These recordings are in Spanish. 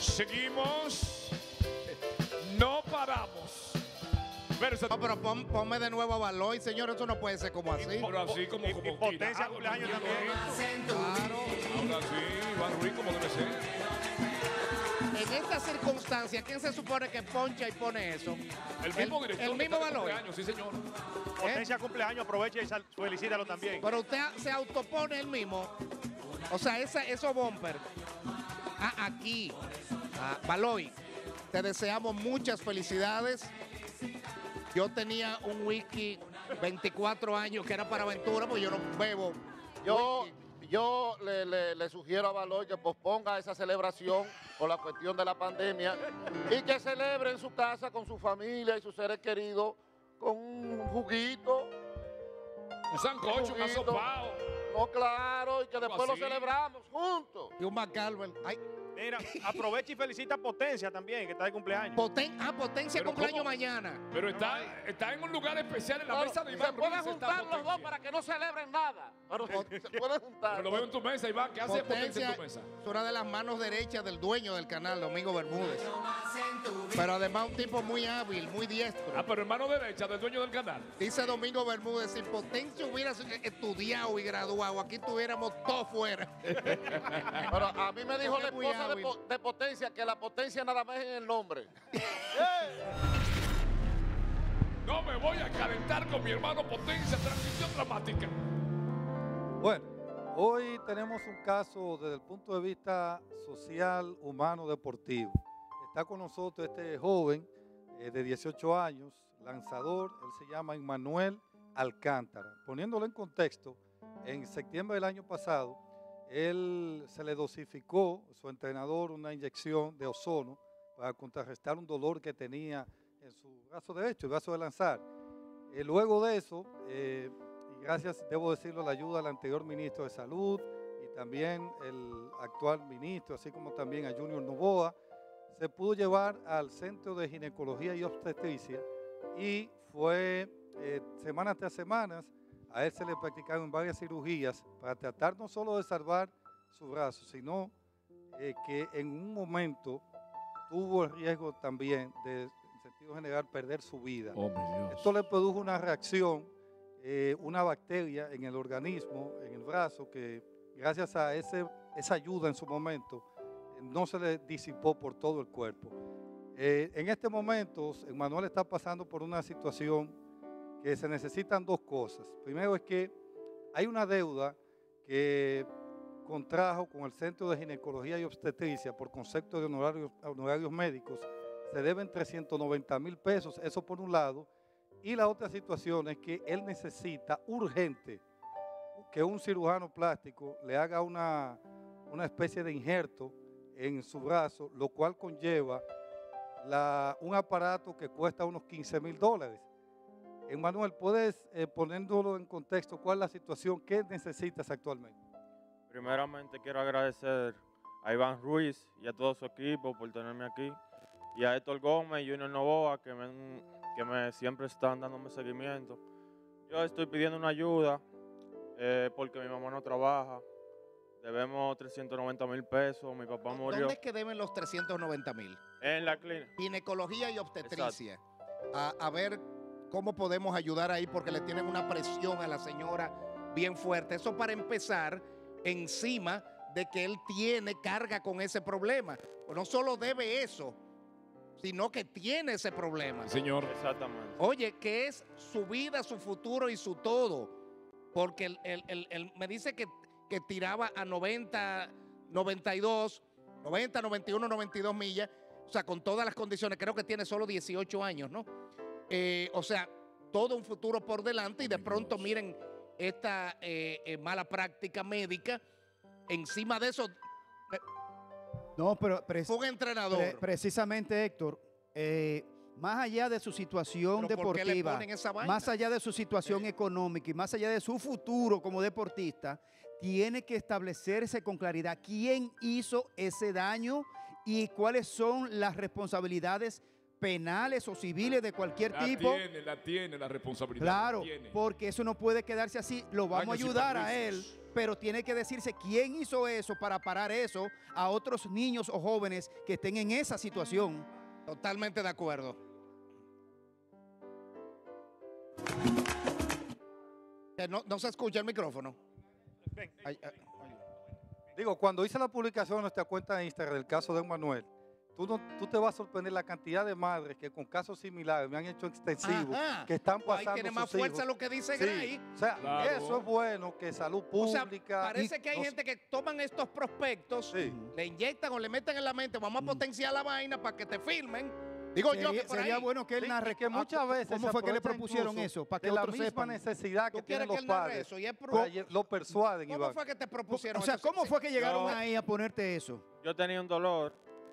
Seguimos. No paramos. No, pero ponme de nuevo a Baloy, señor. Eso no puede ser como así. Pero así como Potencia cumpleaños también. Claro. Ahora sí, Iván Ruiz como debe ser. En esta circunstancia, ¿quién se supone que poncha y pone eso? El mismo director. El mismo Baloy. Sí, señor. Potencia cumpleaños, aprovecha y felicítalo también. Pero usted se autopone él mismo. O sea, esos bumper. Aquí. Baloy, te deseamos muchas felicidades. Yo tenía un whisky 24 años que era para aventura, porque yo no bebo. Yo le sugiero a Baloy que posponga esa celebración por la cuestión de la pandemia y que celebre en su casa con su familia y sus seres queridos con un juguito. Un sancocho, un asopao. No, claro, y que después lo celebramos juntos. Y un McCalver. Ay. Mira, aprovecha y felicita a Potencia también, que está de cumpleaños. Potencia cumpleaños mañana. Pero está en un lugar especial en la mesa de Iván. Se pueden juntar los dos para que no celebren nada. Pero se pueden juntar. Pero lo veo en tu mesa, Iván. ¿Qué hace Potencia en tu mesa? Es una de las manos derechas del dueño del canal, Domingo Bermúdez. Pero además un tipo muy hábil, muy diestro. Pero en mano derecha del dueño del canal. Dice Domingo Bermúdez, si Potencia hubiera estudiado y graduado, aquí estuviéramos todos fuera. Pero a mí me dijo la esposa de Potencia que la potencia nada más es en el nombre. No me voy a calentar con mi hermano Potencia. Transición dramática. Bueno, hoy tenemos un caso desde el punto de vista social, humano, deportivo. Está con nosotros este joven de 18 años, lanzador. Él se llama Emmanuel Alcántara. Poniéndolo en contexto, en septiembre del año pasado, él se le dosificó, su entrenador, una inyección de ozono para contrarrestar un dolor que tenía en su brazo derecho, el brazo de lanzar. Luego de eso, y gracias, debo decirlo, a la ayuda del anterior ministro de Salud y también el actual ministro, así como también a Junior Novoa, se pudo llevar al Centro de Ginecología y Obstetricia y fue semanas tras semanas. A él se le practicaron varias cirugías para tratar no solo de salvar su brazo, sino que en un momento tuvo el riesgo también de, en sentido general, perder su vida. Oh, mi Dios. Esto le produjo una reacción, una bacteria en el organismo, en el brazo, que gracias a esa ayuda en su momento, no se le disipó por todo el cuerpo. En este momento, Emmanuel está pasando por una situación que se necesitan dos cosas. Primero es que hay una deuda que contrajo con el Centro de Ginecología y Obstetricia por concepto de honorarios médicos. Se deben 390,000 pesos, eso por un lado. Y la otra situación es que él necesita urgente que un cirujano plástico le haga una especie de injerto en su brazo, lo cual conlleva un aparato que cuesta unos $15,000. Emmanuel, ¿puedes poniéndolo en contexto cuál es la situación que necesitas actualmente? Primeramente quiero agradecer a Iván Ruiz y a todo su equipo por tenerme aquí y a Héctor Gómez y Junior Novoa que siempre están dándome seguimiento. Yo estoy pidiendo una ayuda porque mi mamá no trabaja. Debemos 390,000 pesos, mi papá murió. ¿Dónde es que deben los 390,000? En la clínica. Ginecología y obstetricia. A ver cómo podemos ayudar ahí porque le tienen una presión a la señora bien fuerte. Eso para empezar, encima de que él tiene carga con ese problema. Pues no solo debe eso, sino que tiene ese problema. Señor. Exactamente. Oye, que es su vida, su futuro y su todo. Porque él me dice que tiraba a 90, 92, 90, 91, 92 millas. O sea, con todas las condiciones. Creo que tiene solo 18 años, ¿no? O sea, todo un futuro por delante y de pronto miren esta mala práctica médica. Encima de eso, no, pero fue un entrenador. Precisamente, Héctor, más allá de su situación deportiva, más allá de su situación económica y más allá de su futuro como deportista, tiene que establecerse con claridad quién hizo ese daño y cuáles son las responsabilidades penales o civiles de cualquier tipo. La tiene la responsabilidad. Claro, porque eso no puede quedarse así. Lo vamos a ayudar a él pero tiene que decirse quién hizo eso para parar eso a otros niños o jóvenes que estén en esa situación. Totalmente de acuerdo. No se escucha el micrófono. Digo, cuando hice la publicación en nuestra cuenta de Instagram del caso de Emmanuel, tú te vas a sorprender la cantidad de madres que con casos similares me han hecho extensivos, que están pasando ahí tiene más fuerza lo que dice Gray. O sea, eso es bueno, que salud pública. O sea, parece que hay gente que toman estos prospectos, le inyectan o le meten en la mente, vamos a potenciar la vaina para que te filmen. Digo sería, yo que por sería ahí. bueno que él narre que muchas veces cómo fue que le propusieron eso, para que de la otros misma sepan. necesidad que tienen los que él narre padres, eso, y es lo persuaden, ¿Cómo Iván. fue que te propusieron O sea, eso? ¿cómo fue que llegaron ahí a ponerte eso? Yo tenía un dolor,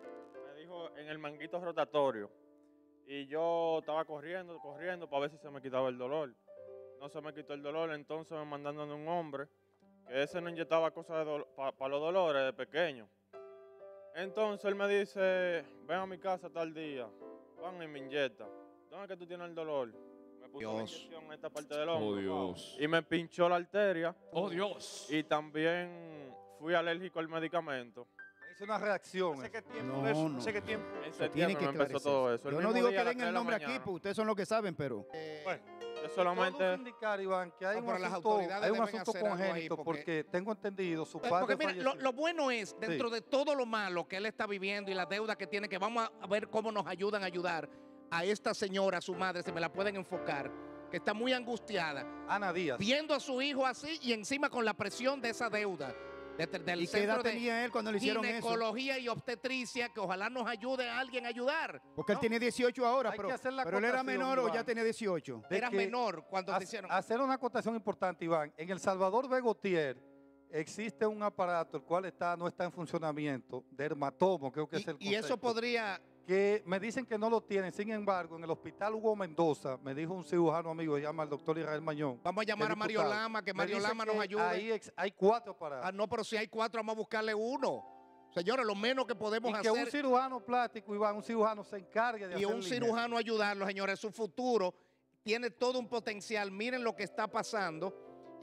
me dijo en el manguito rotatorio, y yo estaba corriendo para ver si se me quitaba el dolor. No se me quitó el dolor, entonces me mandaron a un hombre que ese no inyectaba cosas para los dolores de pequeño. Entonces él me dice, ven a mi casa tal día, van y me inyecta. ¿Dónde es que tú tienes el dolor? Me puso la inyección en esta parte del hombro. Oh, Dios. Y me pinchó la arteria. Oh, Dios. Y también fui alérgico al medicamento. Es una reacción. ¿Hace qué tiempo No, eso? no. ¿Hace qué tiempo? En Tiene septiembre que me empezó aclararse todo eso. eso. Yo no digo que den el nombre aquí, porque ustedes son los que saben, pero... Bueno, Yo Todo solamente... indicar, Iván, que hay No, un pero las asunto, autoridades hay un deben asunto hacer algo ahí, congénito, porque- porque tengo entendido, su padre Porque mira, falleció. lo bueno es, dentro de todo lo malo que él está viviendo y la deuda que tiene, que vamos a ver cómo nos ayudan a ayudar a esta señora, a su madre, si me la pueden enfocar, que está muy angustiada, Ana Díaz. viendo a su hijo así y encima con la presión de esa deuda. Del ¿Y qué edad centro de tenía él cuando le hicieron eso? ginecología y obstetricia, que ojalá nos ayude a alguien a ayudar. Porque él No. tiene 18 ahora, Hay pero, que hacer la pero él era acotación, menor o ya Iván. tenía 18. de Era que menor cuando te hicieron. Hacer una acotación importante, Iván. En El Salvador Begotier existe un aparato el cual no está en funcionamiento, dermatomo, creo que es el Y eso concepto, podría. que me dicen que no lo tienen. Sin embargo, en el Hospital Hugo Mendoza, me dijo un cirujano amigo, se llama el doctor Israel Mañón. Vamos a llamar a Mario diputado. Lama, que Me Mario dicen Lama nos que ayude. Ahí hay 4 aparatos. Ah, no, pero si hay 4, vamos a buscarle uno. Señores, lo menos que podemos Y que un hacer. cirujano plástico, Iván, un cirujano se encargue de Y hacer un cirujano ayudarlo, señores. Su futuro tiene todo un potencial. Miren lo que está pasando.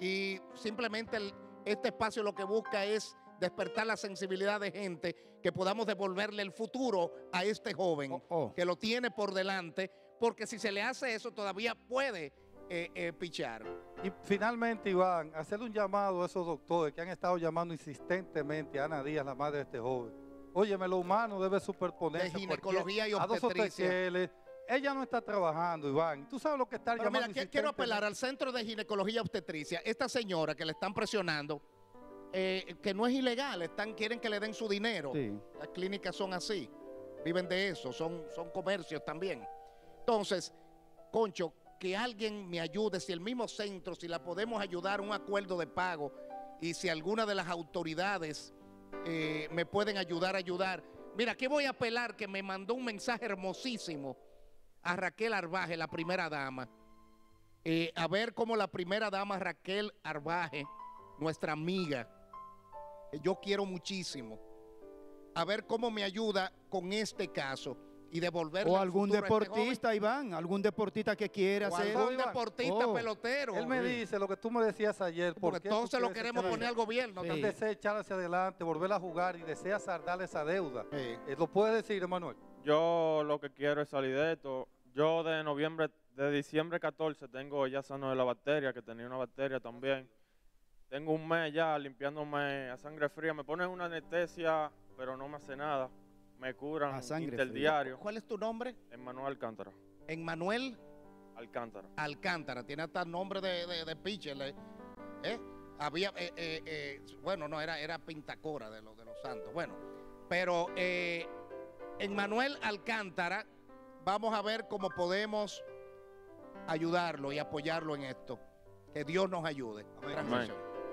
Y simplemente este espacio lo que busca es despertar la sensibilidad de gente, que podamos devolverle el futuro a este joven que lo tiene por delante, porque si se le hace eso todavía puede pichar. Y finalmente, Iván, hacerle un llamado a esos doctores que han estado llamando insistentemente a Ana Díaz, la madre de este joven. Óyeme, lo humano debe superponerse De ginecología y a dos obstetricia. OTCL. Ella no está trabajando, Iván. Tú sabes lo que está Pero llamando mira, quiero apelar al Centro de Ginecología y Obstetricia. Esta señora que le están presionando, que no es ilegal, quieren que le den su dinero. Sí. Las clínicas son así, viven de eso, son comercios también. Entonces, Concho, que alguien me ayude, si el mismo centro, si la podemos ayudar, un acuerdo de pago, y si alguna de las autoridades me pueden ayudar. Mira, aquí voy a apelar, que me mandó un mensaje hermosísimo a Raquel Arbaje, la primera dama. A ver cómo la primera dama Raquel Arbaje, nuestra amiga, que yo quiero muchísimo, a ver cómo me ayuda con este caso y devolverle O el algún futuro a este deportista, Iván, algún deportista que quiera joven, o hacer. algún Iván. deportista pelotero. Él me dice lo que tú me decías ayer. Porque entonces lo queremos poner al gobierno. Sí. Él desea echar hacia adelante, volver a jugar y desea saldar esa deuda. Sí. ¿Lo puedes decir, Emanuel? Yo lo que quiero es salir de esto. Yo de diciembre 14 tengo ya sano de la bacteria, que tenía una bacteria también. Tengo un mes ya limpiándome a sangre fría. Me ponen una anestesia, pero no me hace nada. Me curan A sangre interdiario. ¿Cuál es tu nombre? Emmanuel Alcántara. Emmanuel Alcántara. Alcántara. Tiene hasta nombre de pitcher. Había, bueno, no, era Pintacora de los Santos. Bueno, pero Emmanuel Alcántara, vamos a ver cómo podemos ayudarlo y apoyarlo en esto. Que Dios nos ayude. Amén.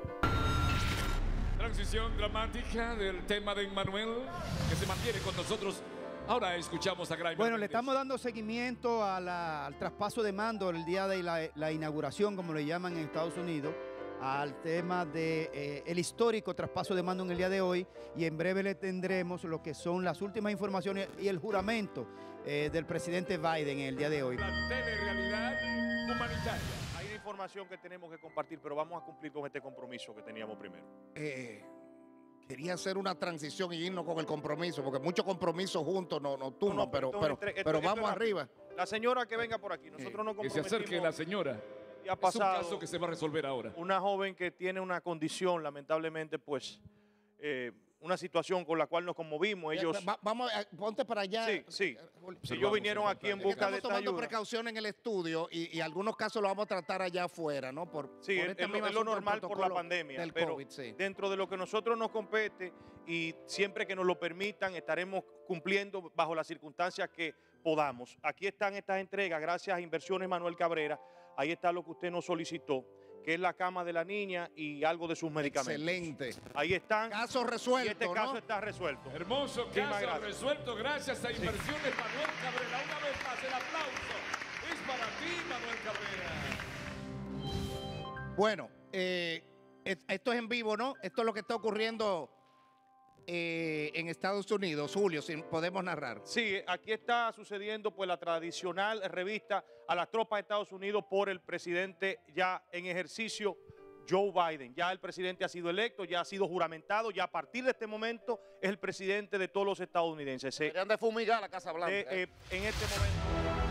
Transición dramática del tema de Emmanuel, que se mantiene con nosotros. Ahora escuchamos a Gray. Bueno, le estamos dando seguimiento al traspaso de mando el día de la inauguración, como le llaman en Estados Unidos, al tema de el histórico traspaso de mando en el día de hoy, y en breve le tendremos lo que son las últimas informaciones y el del presidente Biden en el día de hoy. La telerealidad humanitaria. hay una información que tenemos que compartir, pero vamos a cumplir con este compromiso que teníamos primero. Quería hacer una transición y irnos con el compromiso, porque muchos compromisos juntos no tumban, No, pero esto vamos arriba. La señora que venga por aquí, nosotros nos Que se comprometimos. acerque la señora. Y ha Es un pasado caso que se va a resolver ahora. una joven que tiene una condición, lamentablemente, pues, una situación con la cual nos conmovimos. Ellos, Vamos, ponte para allá. sí. Ellos vinieron aquí en busca de Estamos esta tomando ayuda. precaución en el estudio y algunos casos los vamos a tratar allá afuera, ¿no? Sí, por este es mismo lo asunto del normal por la protocolo pandemia, del pero COVID, sí. dentro de lo que nosotros nos compete y siempre que nos lo permitan, estaremos cumpliendo bajo las circunstancias que podamos. Aquí están estas entregas, gracias a Inversiones Manuel Cabrera. Ahí está lo que usted nos solicitó, que es la cama de la niña y algo de sus medicamentos. Excelente. Ahí están. Caso resuelto, Y este ¿no? caso está resuelto. Hermoso Muchísimas caso gracias. resuelto gracias a Inversiones Manuel Cabrera. Una vez más el aplauso es para ti, Manuel Cabrera. Bueno, esto es en vivo, ¿no? Esto es lo que está ocurriendo en Estados Unidos, Julio, si podemos narrar. Sí, aquí está sucediendo pues la tradicional revista a las tropas de Estados Unidos por el presidente ya en ejercicio, Joe Biden. Ya el presidente ha sido electo, ya ha sido juramentado, ya a partir de este momento es el presidente de todos los estadounidenses. Deberían de fumigar la Casa Blanca. En este momento.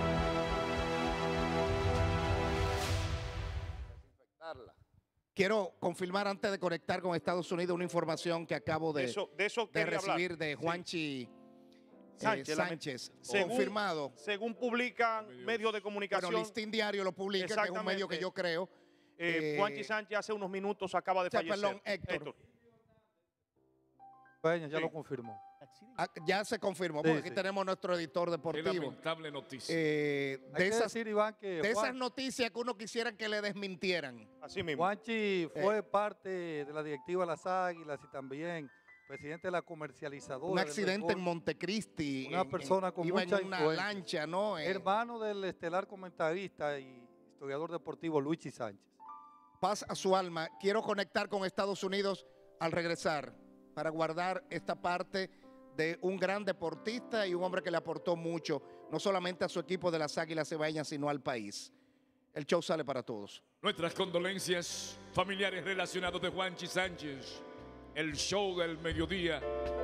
Desinfectarla. Quiero confirmar antes de conectar con Estados Unidos una información que acabo de eso quería recibir hablar. de Juanchi Sánchez. Confirmado. Según publican medios de comunicación. Bueno, Listín Diario lo publica, que es un medio que yo creo. Juanchi Sánchez hace unos minutos acaba de fallecer. Perdón, Héctor. Peña ya Sí. lo confirmó. Ya se confirmó, Sí, porque aquí sí. tenemos nuestro editor Qué deportivo. lamentable noticia. De Hay que esas, decir, Iván, que de esas Juan- noticias que uno quisiera que le desmintieran. Así mismo. Juanchi fue parte de la directiva de las Águilas y también presidente de la comercializadora. Un del accidente béisbol. en Montecristi. Una persona con iba mucha en una influencia. lancha, ¿no? Hermano del estelar comentarista y historiador deportivo Luigi Sánchez. Paz a su alma. Quiero conectar con Estados Unidos al regresar para guardar esta parte de un gran deportista y un hombre que le aportó mucho, no solamente a su equipo de las Águilas Cibaeñas, sino al país. El show sale para todos. Nuestras condolencias familiares relacionados de Juanchi Sánchez. El show del mediodía